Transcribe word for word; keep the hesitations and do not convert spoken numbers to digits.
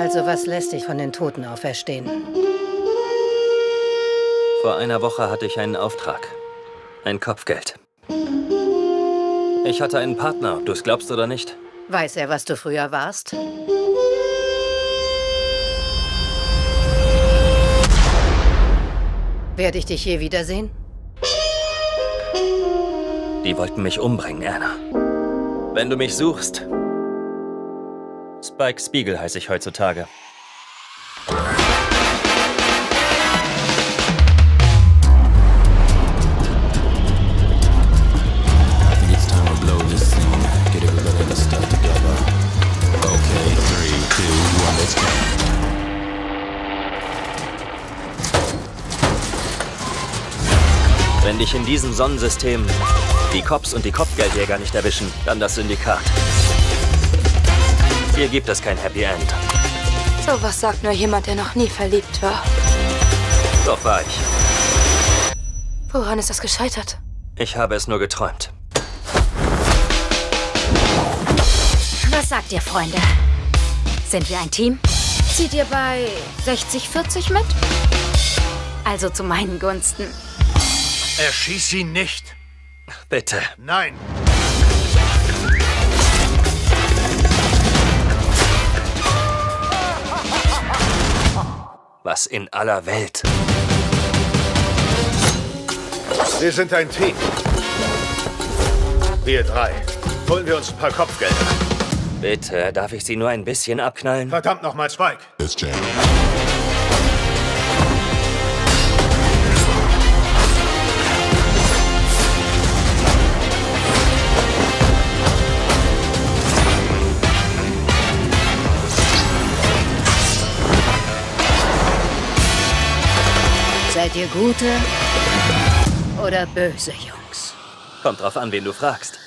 Also was lässt dich von den Toten auferstehen? Vor einer Woche hatte ich einen Auftrag. Ein Kopfgeld. Ich hatte einen Partner, ob du es glaubst oder nicht. Weiß er, was du früher warst? Werde ich dich je wiedersehen? Die wollten mich umbringen, Anna. Wenn du mich suchst... Spike Spiegel heiße ich heutzutage. Wenn dich in diesem Sonnensystem die Cops und die Kopfgeldjäger nicht erwischen, dann das Syndikat. Hier gibt es kein Happy End. So was sagt nur jemand, der noch nie verliebt war. Doch war ich. Woran ist das gescheitert? Ich habe es nur geträumt. Was sagt ihr, Freunde? Sind wir ein Team? Zieht ihr bei sechzig vierzig mit? Also zu meinen Gunsten. Erschieß ihn nicht. Bitte. Nein. Was in aller Welt? Wir sind ein Team. Wir drei. Holen wir uns ein paar Kopfgelder. Bitte, darf ich Sie nur ein bisschen abknallen? Verdammt nochmal, Spike. Seid ihr gute oder böse Jungs? Kommt drauf an, wen du fragst.